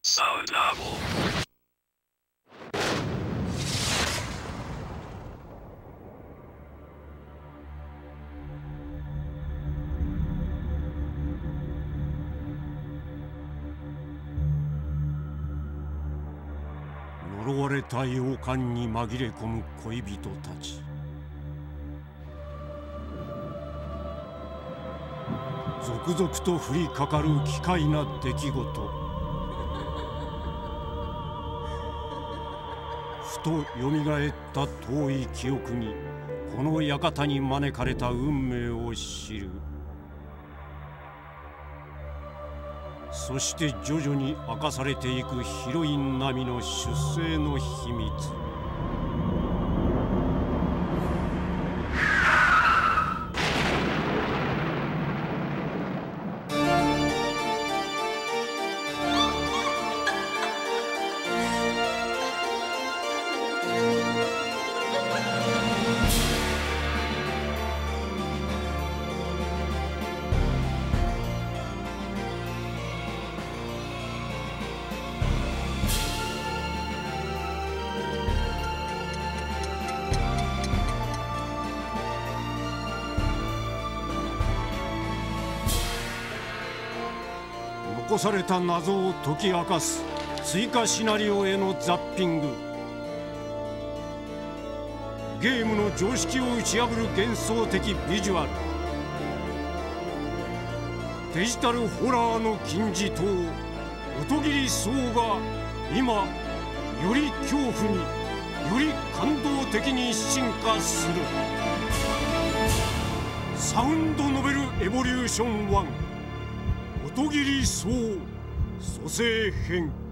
Sound novel.呪われた洋館に紛れ込む恋人たち。続々と降りかかる奇怪な出来事。ふとよみがえった遠い記憶に、この館に招かれた運命を知る。そして徐々に明かされていくヒロイン並みの出生の秘密。残された謎を解き明かす追加シナリオへのザッピング。ゲームの常識を打ち破る幻想的ビジュアル。デジタルホラーの金字塔音切荘が今より恐怖により感動的に進化する。サウンドノベルエボリューション1音切荘蘇生編。